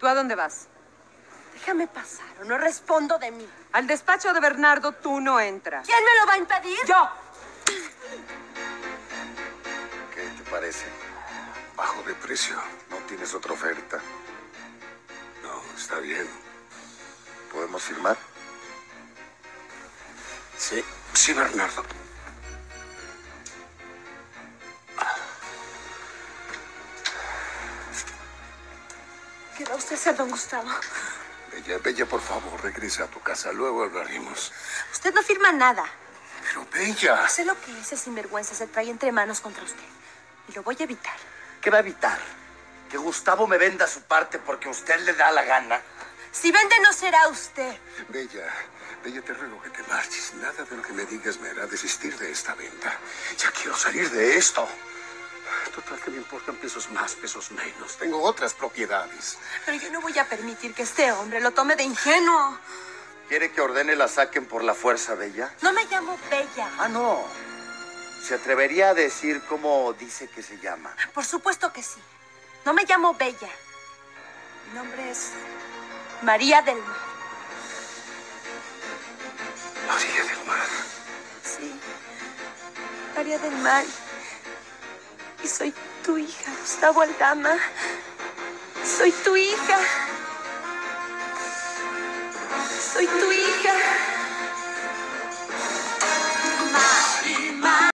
¿Tú a dónde vas? Déjame pasar o no respondo de mí. Al despacho de Bernardo tú no entras. ¿Quién me lo va a impedir? ¡Yo! ¿Qué te parece? Bajo de precio. ¿No tienes otra oferta? No, está bien. ¿Podemos firmar? Sí. Sí, Bernardo. ¿Qué va usted a hacer, don Gustavo? Bella, por favor, regresa a tu casa. Luego hablaremos. Usted no firma nada. Pero, Bella... Sé lo que ese sinvergüenza se trae entre manos contra usted. Y lo voy a evitar. ¿Qué va a evitar? ¿Que Gustavo me venda su parte porque a usted le da la gana? Si vende, no será usted. Bella, te ruego que te marches. Nada de lo que me digas me hará desistir de esta venta. Ya quiero salir de esto. Total, que me importan pesos más, pesos menos. Tengo otras propiedades. Pero yo no voy a permitir que este hombre lo tome de ingenuo. ¿Quiere que ordene la saquen por la fuerza, Bella? No me llamo Bella. Ah, no. ¿Se atrevería a decir cómo dice que se llama? Por supuesto que sí. No me llamo Bella. Mi nombre es María del Mar. María del Mar. Sí, María del Mar. Y soy tu hija, Gustavo Aldama. Soy tu hija. Soy tu hija.